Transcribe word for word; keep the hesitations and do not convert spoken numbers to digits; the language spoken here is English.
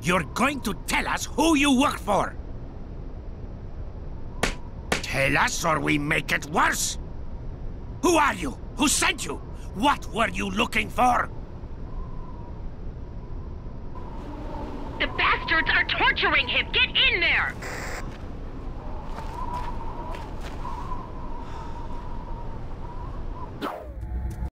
You're going to tell us who you work for! Tell us or we make it worse! Who are you? Who sent you? What were you looking for? The bastards are torturing him! Get in there!